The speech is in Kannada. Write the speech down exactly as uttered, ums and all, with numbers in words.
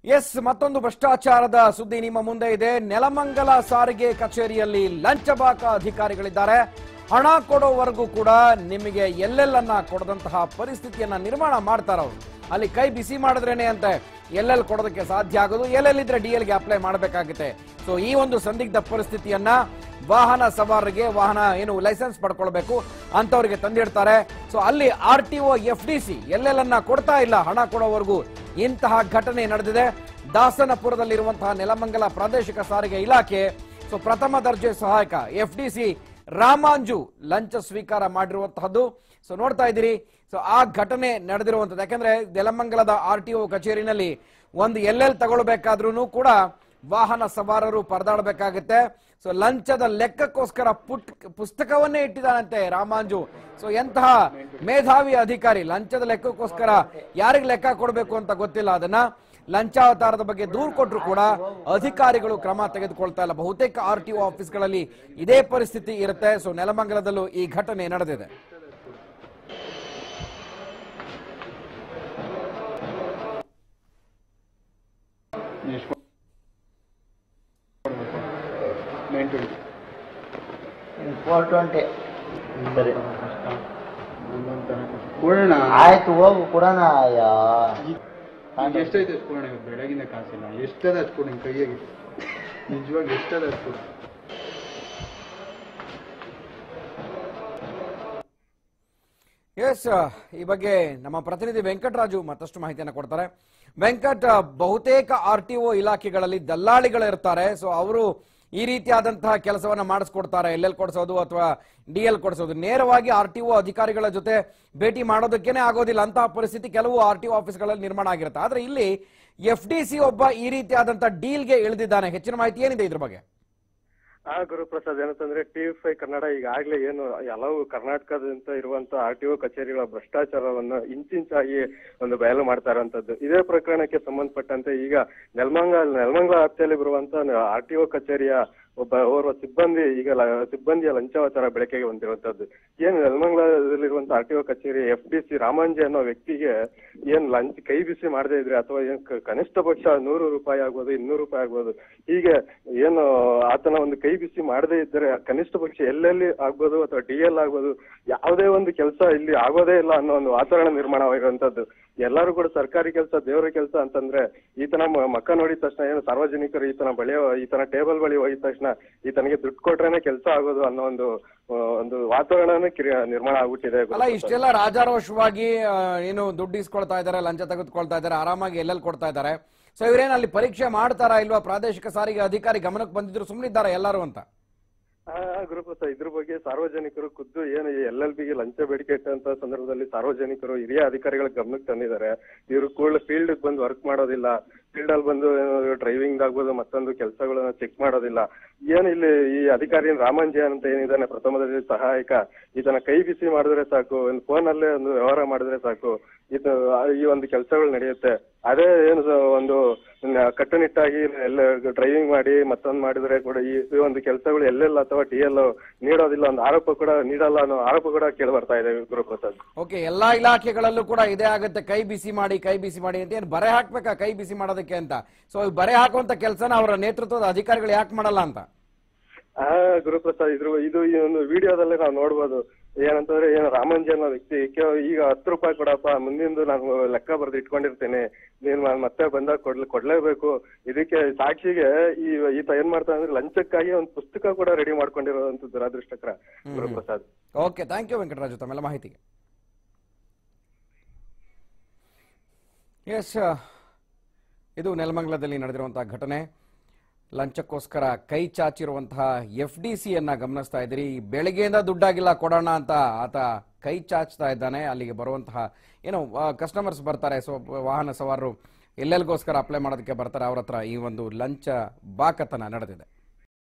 ಎಸ್ ಮತ್ತೊಂದು ಭ್ರಷ್ಟಾಚಾರದ ಸುದ್ದಿ ನಿಮ್ಮ ಮುಂದೆ ಇದೆ. ನೆಲಮಂಗಲ ಸಾರಿಗೆ ಕಚೇರಿಯಲ್ಲಿ ಲಂಚಬಾಕ ಅಧಿಕಾರಿಗಳಿದ್ದಾರೆ. ಹಣ ಕೊಡೋವರೆಗೂ ಕೂಡ ನಿಮಗೆ ಎಲ್ಲೆಲ್ಲನ್ನ ಕೊಡದಂತಹ ಪರಿಸ್ಥಿತಿಯನ್ನ ನಿರ್ಮಾಣ ಮಾಡ್ತಾರೆ ಅವರು. ಅಲ್ಲಿ ಕೈ ಬಿಸಿ ಮಾಡಿದ್ರೇನೆ ಅಂತ ಎಲ್ಲೆಲ್ಲಿ ಕೊಡೋದಕ್ಕೆ ಸಾಧ್ಯ ಆಗೋದು, ಎಲ್ಲೆಲ್ಲಿದ್ರೆ ಡಿ ಎಲ್ಗೆ ಅಪ್ಲೈ ಮಾಡಬೇಕಾಗುತ್ತೆ. ಸೊ ಈ ಒಂದು ಸಂದಿಗ್ಧ ಪರಿಸ್ಥಿತಿಯನ್ನ ವಾಹನ ಸವಾರರಿಗೆ ವಾಹನ ಏನು ಲೈಸೆನ್ಸ್ ಪಡ್ಕೊಳ್ಬೇಕು ಅಂತವರಿಗೆ ತಂದಿಡ್ತಾರೆ. ಸೊ ಅಲ್ಲಿ R T O F D C ಎಲ್ಲೆಲ್ಲನ್ನ ಕೊಡ್ತಾ ಇಲ್ಲ ಹಣ ಕೊಡೋವರೆಗೂ. ಇಂತಹ ಘಟನೆ ನಡೆದಿದೆ ದಾಸನಪುರದಲ್ಲಿರುವಂತಹ ನೆಲಮಂಗಲ ಪ್ರಾದೇಶಿಕ ಸಾರಿಗೆ ಇಲಾಖೆ. ಸೊ ಪ್ರಥಮ ದರ್ಜೆ ಸಹಾಯಕ ಎಫ್ ಡಿ ಸಿ ರಾಮಾಂಜು ಲಂಚ ಸ್ವೀಕಾರ ಮಾಡಿರುವಂತಹದ್ದು. ಸೊ ನೋಡ್ತಾ ಇದ್ದೀರಿ. ಸೊ ಆ ಘಟನೆ ನಡೆದಿರುವಂತದ್ದು ಯಾಕಂದ್ರೆ ನೆಲಮಂಗಲದ ಆರ್ ಟಿ ಒ ಕಚೇರಿನಲ್ಲಿ ಒಂದು ಎಲ್ಲೆಲ್ಲಿ ತಗೊಳ್ಬೇಕಾದ್ರೂ ಕೂಡ ವಾಹನ ಸವಾರರು ಪರದಾಡಬೇಕಾಗುತ್ತೆ. ಸೊ ಲಂಚದ ಲೆಕ್ಕಕ್ಕೋಸ್ಕರ ಪುಟ್ ಪುಸ್ತಕವನ್ನೇ ಇಟ್ಟಿದ್ದಾನಂತೆ ರಾಮಾಂಜು. ಸೊ ಎಂತಹ ಮೇಧಾವಿ ಅಧಿಕಾರಿ, ಲಂಚದ ಲೆಕ್ಕಕ್ಕೋಸ್ಕರ ಯಾರಿಗೆ ಲೆಕ್ಕ ಕೊಡಬೇಕು ಅಂತ ಗೊತ್ತಿಲ್ಲ. ಅದನ್ನ ಲಂಚಾವತಾರದ ಬಗ್ಗೆ ದೂರು ಕೊಟ್ಟರು ಕೂಡ ಅಧಿಕಾರಿಗಳು ಕ್ರಮ ತೆಗೆದುಕೊಳ್ತಾ ಇಲ್ಲ. ಬಹುತೇಕ ಆರ್ ಟಿ ಒ ಆಫೀಸ್ಗಳಲ್ಲಿ ಇದೇ ಪರಿಸ್ಥಿತಿ ಇರುತ್ತೆ. ಸೊ ನೆಲಮಂಗಲದಲ್ಲೂ ಈ ಘಟನೆ ನಡೆದಿದೆ. ಆಯ್ತು ಹೋಗು ಕೊಡೋಣ. ಎಷ್ಟೈತೆ ಅದು ಕೊಡೋಣ, ಬೆಳಗಿನ ಕಾಸಿಲ್ಲ. ಎಷ್ಟದ ಅದು ಕೊಡಿ ಕೈಯಾಗಿ, ನಿಜವಾಗಿ ಎಷ್ಟದ ಅದು ಕೊಡಿ. ಎಸ್, ಈ ಬಗ್ಗೆ ನಮ್ಮ ಪ್ರತಿನಿಧಿ ವೆಂಕಟರಾಜು ಮತ್ತಷ್ಟು ಮಾಹಿತಿಯನ್ನು ಕೊಡ್ತಾರೆ. ವೆಂಕಟ್, ಬಹುತೇಕ ಆರ್ ಟಿ ಒ ಇಲಾಖೆಗಳಲ್ಲಿ ದಲ್ಲಾಳಿಗಳು ಇರ್ತಾರೆ. ಸೊ ಅವರು ಈ ರೀತಿಯಾದಂತಹ ಕೆಲಸವನ್ನ ಮಾಡಿಸ್ಕೊಡ್ತಾರೆ, ಎಲ್ ಎಲ್ ಕೊಡಿಸೋದು ಅಥವಾ ಡಿ ಎಲ್ ಕೊಡಿಸೋದು. ನೇರವಾಗಿ ಆರ್ ಟಿ ಒ ಅಧಿಕಾರಿಗಳ ಜೊತೆ ಭೇಟಿ ಮಾಡೋದಕ್ಕೇನೆ ಆಗೋದಿಲ್ಲ. ಅಂತಹ ಪರಿಸ್ಥಿತಿ ಕೆಲವು ಆರ್ ಟಿ ಒ ಆಫೀಸ್ಗಳಲ್ಲಿ ನಿರ್ಮಾಣ ಆಗಿರುತ್ತೆ. ಆದ್ರೆ ಇಲ್ಲಿ ಎಫ್ ಡಿ ಸಿ ಒಬ್ಬ ಈ ರೀತಿಯಾದಂತಹ ಡೀಲ್ಗೆ ಇಳಿದಿದ್ದಾನೆ. ಹೆಚ್ಚಿನ ಮಾಹಿತಿ ಏನಿದೆ ಇದ್ರ ಬಗ್ಗೆ? ಆ ಗುರುಪ್ರಸಾದ್, ಏನಂತಂದ್ರೆ ಟಿ ಫೈ ಕನ್ನಡ ಈಗಾಗಲೇ ಏನು ಹಲವು ಕರ್ನಾಟಕದಂತ ಇರುವಂತ ಆರ್ ಟಿ ಒ ಕಚೇರಿಗಳ ಭ್ರಷ್ಟಾಚಾರವನ್ನು ಇಂಚಿಂಚಾಗಿ ಒಂದು ಬಯಲು ಮಾಡ್ತಾ ಇರುವಂತದ್ದು. ಇದೇ ಪ್ರಕರಣಕ್ಕೆ ಸಂಬಂಧಪಟ್ಟಂತೆ ಈಗ ನೆಲಮಂಗಲ ನೆಲಮಂಗಲ ವ್ಯಾಪ್ತಿಯಲ್ಲಿ ಬರುವಂತ ಆರ್ ಟಿ ಒ ಕಚೇರಿಯ ಒಬ್ಬ ಓರ್ವ ಸಿಬ್ಬಂದಿ ಈಗ ಸಿಬ್ಬಂದಿಯ ಲಂಚಾವತಾರ ಬೆಳಕಿಗೆ ಬಂದಿರುವಂತದ್ದು. ಏನು ನೆಲಮಂಗಲದಲ್ಲಿರುವಂತ ಆರ್ ಟಿ ಒ ಕಚೇರಿ ಎಫ್ ಡಿ ಸಿ ರಾಮಾಂಜಿ ಅನ್ನೋ ವ್ಯಕ್ತಿಗೆ ಏನ್ ಲಂಚ್ ಕೈ ಬಿಸಿ ಮಾಡದೇ ಇದ್ರೆ ಅಥವಾ ಏನ್ ಕನಿಷ್ಠ ಪಕ್ಷ ನೂರು ರೂಪಾಯಿ ಆಗ್ಬೋದು, ಇನ್ನೂರು ರೂಪಾಯಿ ಆಗ್ಬೋದು, ಹೀಗೆ ಏನು ಆತನ ಒಂದು ಕೈ ಬಿಸಿ ಮಾಡದೇ ಇದ್ದರೆ ಕನಿಷ್ಠ ಪಕ್ಷ ಎಲ್ಲೆಲ್ಲಿ ಆಗ್ಬೋದು ಅಥವಾ ಡಿ ಎಲ್ ಆಗ್ಬೋದು, ಯಾವುದೇ ಒಂದು ಕೆಲಸ ಇಲ್ಲಿ ಆಗೋದೇ ಇಲ್ಲ ಅನ್ನೋ ಒಂದು ವಾತಾವರಣ ನಿರ್ಮಾಣವಾಗಿರುವಂತದ್ದು. ಎಲ್ಲರೂ ಕೂಡ ಸರ್ಕಾರಿ ಕೆಲಸ ದೇವರ ಕೆಲಸ ಅಂತಂದ್ರೆ ಈತನ ಮಕ್ಕ ನೋಡಿದ ತಕ್ಷಣ ಏನು ಸಾರ್ವಜನಿಕರು ಈತನ ಬಳಿ ಈತನ ಟೇಬಲ್ ಬಳಿ ಹೋಗಿದ ತಕ್ಷಣ ಈತನಿಗೆ ದುಡ್ಡು ಕೊಟ್ರೇನೆ ಕೆಲಸ ಆಗೋದು ಅನ್ನೋ ಒಂದು ಒಂದು ವಾತಾವರಣನೇ ನಿರ್ಮಾಣ ಆಗ್ಬಿಟ್ಟಿದೆ. ಅಲ್ಲ, ಇಷ್ಟೆಲ್ಲ ರಾಜಾರೋಷವಾಗಿ ಏನು ದುಡ್ಡು ಇಸ್ಕೊಳ್ತಾ ಇದಾರೆ, ಲಂಚ ತೆಗೆದುಕೊಳ್ತಾ ಇದಾರೆ, ಆರಾಮಾಗಿ ಎಲ್ಲೆಲ್ಲಿ ಕೊಡ್ತಾ ಇದಾರೆ. ಸೊ ಇವ್ರೇನ್ ಅಲ್ಲಿ ಪರೀಕ್ಷೆ ಮಾಡ್ತಾರಾ ಇಲ್ವಾ? ಪ್ರಾದೇಶಿಕ ಸಾರಿಗೆ ಅಧಿಕಾರಿ ಗಮನಕ್ಕೆ ಬಂದಿದ್ರು ಸುಮ್ಮನಿದ್ದಾರೆ ಎಲ್ಲರೂ ಅಂತ? ಆ ಗುರುಪ್ರಸಾದ್, ಇದ್ರ ಬಗ್ಗೆ ಸಾರ್ವಜನಿಕರು ಖುದ್ದು ಏನು ಎಲ್ ಎಲ್ ಬಿಗೆ ಲಂಚ ಬೇಡಿಕೆ ಇಟ್ಟಂತ ಸಂದರ್ಭದಲ್ಲಿ ಸಾರ್ವಜನಿಕರು ಹಿರಿಯ ಅಧಿಕಾರಿಗಳ ಗಮನಕ್ಕೆ ತಂದಿದ್ದಾರೆ. ಇವರು ಕೂಡ ಫೀಲ್ಡ್ ಬಂದು ವರ್ಕ್ ಮಾಡೋದಿಲ್ಲ, ಫೀಲ್ಡ್ ಅಲ್ಲಿ ಬಂದು ಡ್ರೈವಿಂಗ್ ಆಗ್ಬೋದು ಮತ್ತೊಂದು ಕೆಲಸಗಳನ್ನ ಚೆಕ್ ಮಾಡೋದಿಲ್ಲ. ಏನು ಇಲ್ಲಿ ಈ ಅಧಿಕಾರಿ ರಾಮಾಂಜಿ ಅಂತ ಏನಿದ್ದಾನೆ ಪ್ರಥಮದಲ್ಲಿ ಸಹಾಯಕ, ಇದನ್ನ ಕೈ ಬಿಸಿ ಮಾಡಿದ್ರೆ ಸಾಕು, ಒಂದು ಫೋನ್ ಅಲ್ಲೇ ಒಂದು ವ್ಯವಹಾರ ಮಾಡಿದ್ರೆ ಸಾಕು, ಇದು ಈ ಒಂದು ಕೆಲಸಗಳು ನಡೆಯುತ್ತೆ. ಅದೇ ಏನು ಒಂದು ಕಟ್ಟುನಿಟ್ಟಾಗಿ ಎಲ್ಲ ಡ್ರೈವಿಂಗ್ ಮಾಡಿ ಮತ್ತೊಂದು ಮಾಡಿದ್ರೆ ಕೂಡ ಈ ಒಂದು ಕೆಲಸಗಳು ಎಲ್ಲೆಲ್ಲ ಅಥವಾ ಡಿ ಎಲ್ ನೀಡೋದಿಲ್ಲ, ಒಂದು ಆರೋಪ ಕೂಡ ನೀಡಲ್ಲ ಅನ್ನೋ ಆರೋಪ ಕೂಡ ಕೇಳಿ ಬರ್ತಾ ಇದೆ ಗುರುಪ್ರಸಾದ್. ಓಕೆ, ಎಲ್ಲಾ ಇಲಾಖೆಗಳಲ್ಲೂ ಕೂಡ ಇದೇ ಆಗುತ್ತೆ, ಕೈ ಬಿಸಿ ಮಾಡಿ ಕೈ ಬಿಸಿ ಮಾಡಿ ಅಂತ. ಏನು ಬರೆ ಹಾಕ್ಬೇಕಾ ಕೈ ಬಿಸಿ ಮಾಡೋದಕ್ಕೆ ಅಂತ? ಸೊ ಬರೆ ಹಾಕುವಂತ ಕೆಲಸನ ಅವರ ನೇತೃತ್ವದ ಅಧಿಕಾರಿಗಳು ಯಾಕೆ ಮಾಡಲ್ಲ ಅಂತ? ಆ ಗುರುಪ್ರಸಾದ್, ಇದ್ರ ಇದು ಈ ಒಂದು ವಿಡಿಯೋದಲ್ಲೇ ನಾವು ನೋಡ್ಬೋದು. ಏನಂತಂದ್ರೆ ಏನು ರಾಮಾಂಜಿ ಅನ್ನೋ ವ್ಯಕ್ತಿ ಈಗ ಹತ್ತು ರೂಪಾಯಿ ಕೊಡಪ್ಪ, ಮುಂದಿಂದು ನಾನು ಲೆಕ್ಕ ಬರೆದು ಇಟ್ಕೊಂಡಿರ್ತೇನೆ, ನೀನ್ ಮತ್ತೆ ಬಂದಾಗ ಕೊಡ್ಲಿ ಕೊಡ್ಲೇಬೇಕು. ಇದಕ್ಕೆ ಸಾಕ್ಷಿಗೆ ಈ ಈತ ಏನ್ ಮಾಡ್ತಾನೆ ಅಂದ್ರೆ ಲಂಚಕ್ಕಾಗಿ ಒಂದು ಪುಸ್ತಕ ಕೂಡ ರೆಡಿ ಮಾಡ್ಕೊಂಡಿರುವಂತ ದುರಾದೃಷ್ಟಕರ Guruprasad. Okay, thank you Venkataraju ತಮ್ಮೆಲ್ಲ ಮಾಹಿತಿಗೆ. ಎಸ್, ಇದು ನೆಲಮಂಗಲದಲ್ಲಿ ನಡೆದಿರುವಂತಹ ಘಟನೆ. ಲಂಚಕ್ಕೋಸ್ಕರ ಕೈ ಚಾಚಿರುವಂತಹ ಎಫ್ ಡಿ ಸಿ ಯನ್ನ ಗಮನಿಸ್ತಾ ಇದ್ದೀರಿ. ಬೆಳಗ್ಗೆಯಿಂದ ದುಡ್ಡಾಗಿಲ್ಲ ಕೊಡೋಣ ಅಂತ ಆತ ಕೈ ಚಾಚ್ತಾ ಇದ್ದಾನೆ. ಅಲ್ಲಿಗೆ ಬರುವಂತಹ ಏನೋ ಕಸ್ಟಮರ್ಸ್ ಬರ್ತಾರೆ, ಸೊ ವಾಹನ ಸವಾರರು ಎಲ್ಲೆಲ್ಗೋಸ್ಕರ ಅಪ್ಲೈ ಮಾಡೋದಕ್ಕೆ ಬರ್ತಾರೆ, ಅವ್ರ ಹತ್ರ ಈ ಒಂದು ಲಂಚ ಬಾಕತನ ನಡೆದಿದೆ.